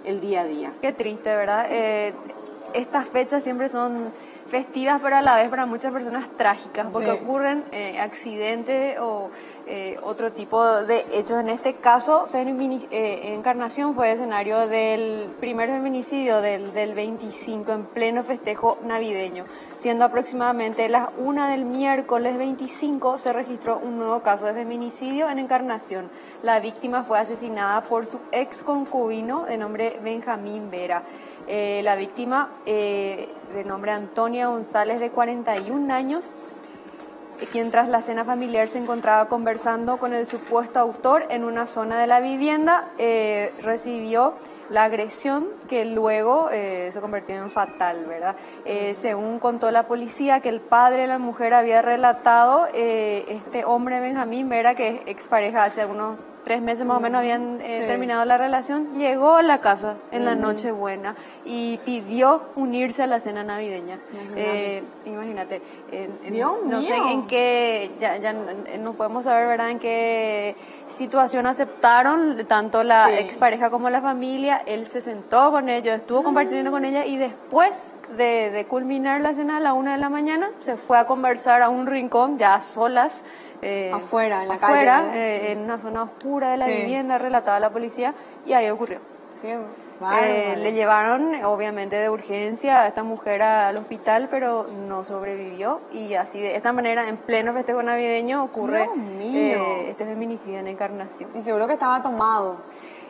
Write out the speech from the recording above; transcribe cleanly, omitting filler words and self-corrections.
el día a día. Qué triste, ¿verdad? Estas fechas siempre son festivas, pero a la vez para muchas personas trágicas, porque ocurren accidentes o otro tipo de hechos. En este caso, Encarnación fue escenario del primer feminicidio del 25, en pleno festejo navideño. Siendo aproximadamente las 1 del miércoles 25, se registró un nuevo caso de feminicidio en Encarnación. La víctima fue asesinada por su ex concubino de nombre Benjamín Vera. La víctima, de nombre Antonia González, de 41 años, quien tras la cena familiar se encontraba conversando con el supuesto autor en una zona de la vivienda, recibió la agresión que luego se convirtió en fatal, ¿verdad? Según contó la policía, que el padre de la mujer había relatado, este hombre Benjamín Vera, que es expareja hace algunos 3 meses más o menos habían terminado la relación, llegó a la casa en la Nochebuena y pidió unirse a la cena navideña. Imagínate, no sé en qué, ya no podemos saber, ¿verdad?, en qué situación aceptaron tanto la expareja como la familia. Él se sentó con ellos, estuvo compartiendo con ella, y después de culminar la cena a la 1 de la mañana, se fue a conversar a un rincón, ya a solas, afuera, en la calle, en una zona oscura de la vivienda, relataba la policía, y ahí ocurrió. Le llevaron, obviamente, de urgencia a esta mujer al hospital, pero no sobrevivió, y así de esta manera, en pleno festejo navideño, ocurre este feminicidio en Encarnación. Y seguro que estaba tomado.